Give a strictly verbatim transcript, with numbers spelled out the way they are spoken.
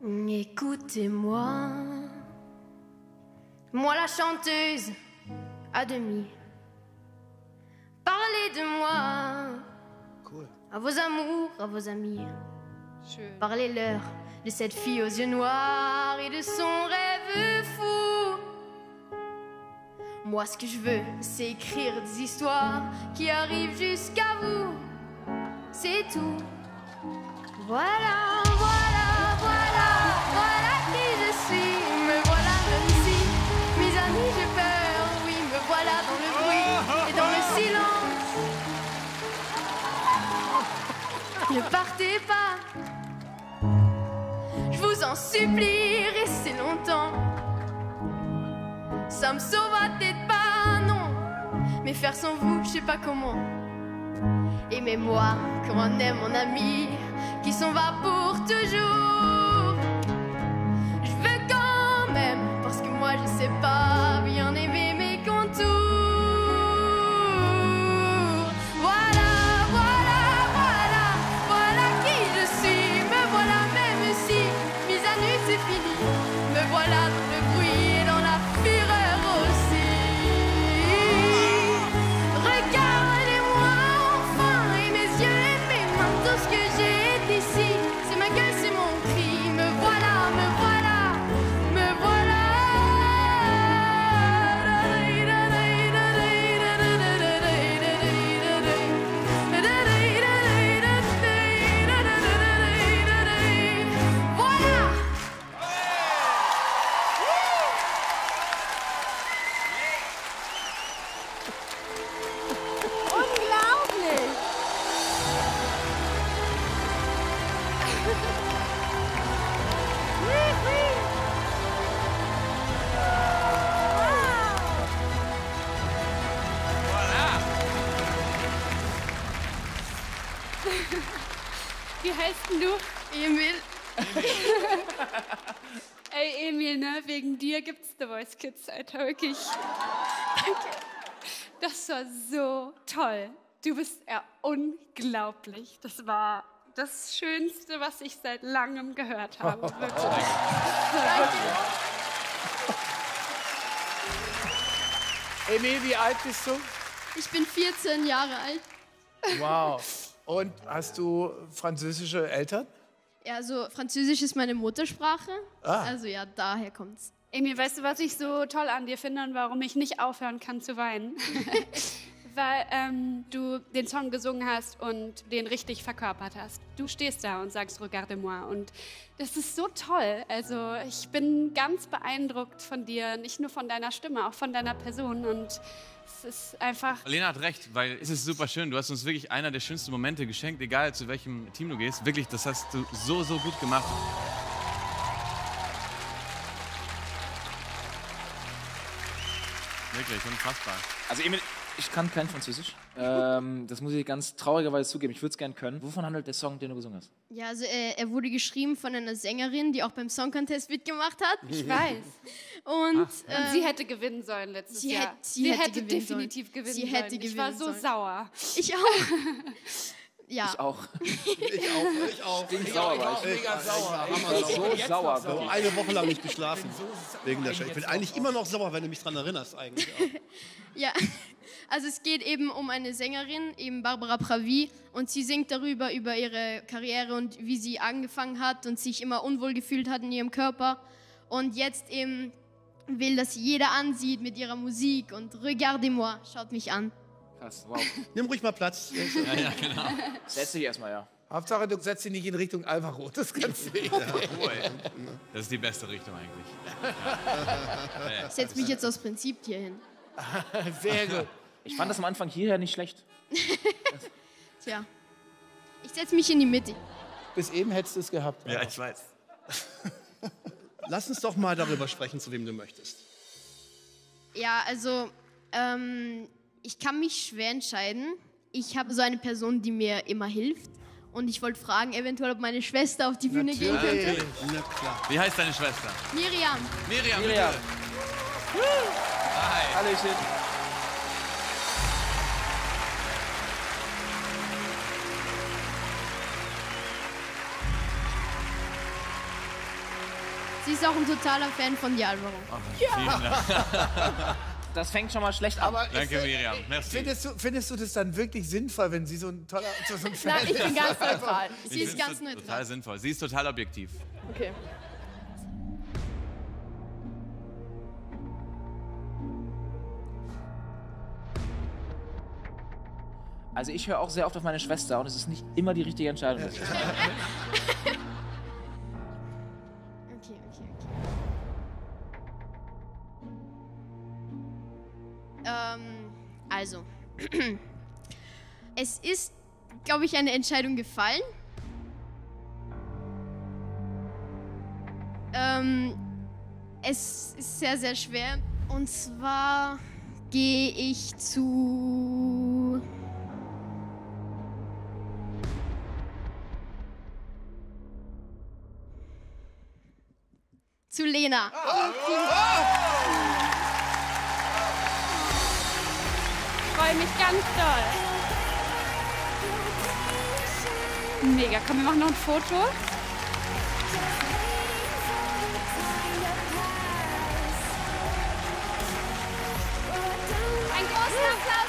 Écoutez-moi, moi la chanteuse à demi. Parlez de moi, cool. À vos amours, à vos amis. Schön. Parlez-leur de cette fille aux yeux noirs et de son rêve fou. Moi, ce que je veux, c'est écrire des histoires qui arrivent jusqu'à vous. C'est tout. Voilà, voilà, voilà, voilà qui je suis. Me voilà même ici. Mes amis, j'ai peur. Oui, me voilà dans le bruit et dans le silence. Ne partez pas. Je vous en supplie, restez longtemps. Ça me sauvera peut-être pas, non. Mais faire sans vous, je sais pas comment. Aimez-moi comme on aime mon ami qui s'en va pour toujours. Je veux quand même, parce que moi je sais pas bien aimer mes contours. Voilà, voilà, voilà, voilà qui je suis. Me voilà même si mise à nu c'est fini. Me voilà dans le bruit et dans la fureur aussi. Regardez-moi enfin et mes yeux et mes mains, tout ce que j'ai d'ici. C'est ma gueule, c'est mon cri. Me voilà, me voilà, me voilà. Voilà. Unglaublich! Wie heißt denn du? Emil. Ey, Emil, ne? Wegen dir gibt's The Voice Kids, Alter, wirklich. Danke. Das war so toll. Du bist ja unglaublich. Das war das Schönste, was ich seit langem gehört habe. Wirklich. Danke. Emil, wie alt bist du? Ich bin vierzehn Jahre alt. Wow. Und hast du französische Eltern? Ja, also Französisch ist meine Muttersprache. Ah. Also ja, daher kommt's. Emil, weißt du, was ich so toll an dir finde und warum ich nicht aufhören kann zu weinen? Weil ähm, du den Song gesungen hast und den richtig verkörpert hast. Du stehst da und sagst Regardez-moi und das ist so toll. Also ich bin ganz beeindruckt von dir, nicht nur von deiner Stimme, auch von deiner Person und es ist einfach... Lena hat recht, weil es ist super schön. Du hast uns wirklich einer der schönsten Momente geschenkt, egal zu welchem Team du gehst. Wirklich, das hast du so, so gut gemacht. Wirklich, unfassbar. Also Emil, ich kann kein Französisch. ähm, das muss ich ganz traurigerweise zugeben. Ich würde es gerne können. Wovon handelt der Song, den du gesungen hast? Ja, also äh, er wurde geschrieben von einer Sängerin, die auch beim Song Contest mitgemacht hat. Ich weiß. Und, Und ähm, sie hätte gewinnen sollen letztes sie Jahr. hätte- sie hätte gewinnen definitiv sollen. gewinnen Sie sollen. hätte Ich war gewinnen so sollen. sauer. Ich auch. Ja. Ich auch. Ich auch, ich auch. Stinksauer war ich. Mega sauer. Ich war so sauer. Ich habe eine Woche lang nicht geschlafen wegen der Scheiße. Ich bin eigentlich immer noch sauer, wenn du mich daran erinnerst eigentlich. Auch. Ja, also es geht eben um eine Sängerin, eben Barbara Pravi, und sie singt darüber, über ihre Karriere und wie sie angefangen hat und sich immer unwohl gefühlt hat in ihrem Körper und jetzt eben will, dass jeder ansieht mit ihrer Musik und Regardez-moi, schaut mich an. Krass, wow. Nimm ruhig mal Platz. Ja, ja, genau. Setz dich erstmal, ja. Hauptsache, du setzt dich nicht in Richtung Alvaro. Das kannst du nicht. Das ist die beste Richtung eigentlich. Ja. Ich setze mich jetzt aus Prinzip hier hin. Sehr gut. Ich fand das am Anfang hierher nicht schlecht. Tja, ich setze mich in die Mitte. Bis eben hättest du es gehabt. Ja, ich weiß. Lass uns doch mal darüber sprechen, zu wem du möchtest. Ja, also ähm, ich kann mich schwer entscheiden. Ich habe so eine Person, die mir immer hilft. Und ich wollte fragen, eventuell, ob meine Schwester auf die Bühne gehen könnte. Na klar. Wie heißt deine Schwester? Miriam. Miriam, Miriam. bitte. Hi. Hallöchen. Sie ist auch ein totaler Fan von dir, Alvaro. Vielen Dank. Das fängt schon mal schlecht an. Aber Danke, ist, Miriam. Merci. Findest du, findest du das dann wirklich sinnvoll, wenn sie so ein toller so ein Fan Nein, ich bin ganz neutral. Sie Ich ist find's ganz to- neutral. Total sinnvoll. Sie ist total objektiv. Okay. Also ich höre auch sehr oft auf meine Schwester und es ist nicht immer die richtige Entscheidung. Okay, okay, okay. Ähm, also. Es ist, glaube ich, eine Entscheidung gefallen. Ähm, es ist sehr, sehr schwer. Und zwar gehe ich zu... zu Lena. Ich freue mich ganz doll. Mega. Komm, wir machen noch ein Foto. Ein großen Applaus